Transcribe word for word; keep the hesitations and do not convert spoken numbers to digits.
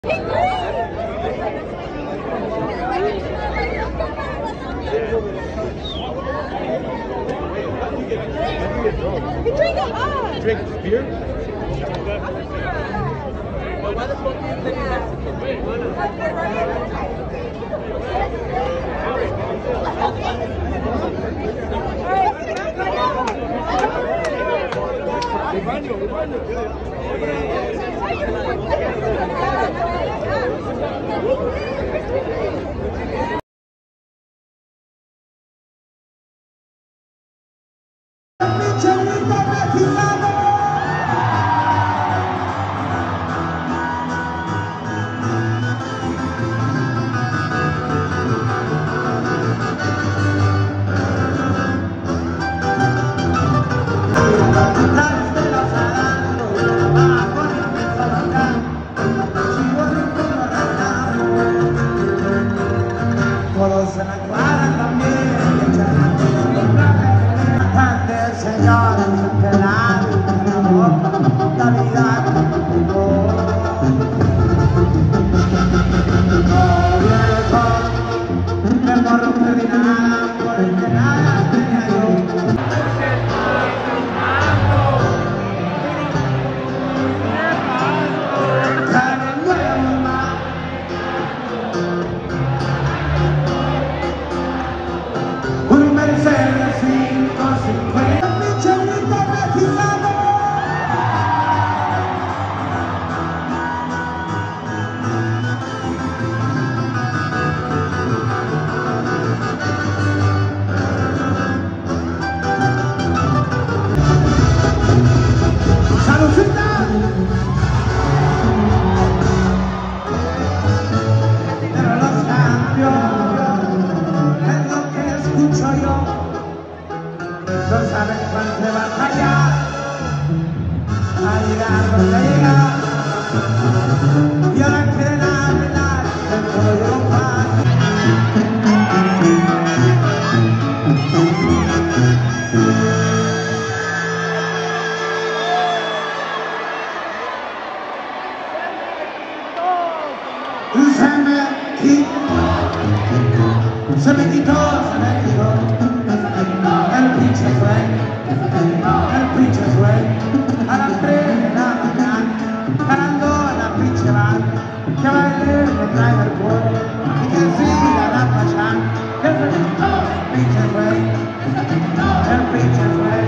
You drink a lot. You drink beer? Well, why the fuck do you live in Mexico? No sabes cuánto vas allá a llegar donde llegar y ahora quieren arreglar el pollo pan. Se me quitó, se me quitó, se me quitó. El pinche sueño, el pinche sueño, a las tres de la mañana, parando en la pinche banda, que baile me trae el culo, y que siga la pachanga, que se me quitó el pinche sueño, el pinche sueño.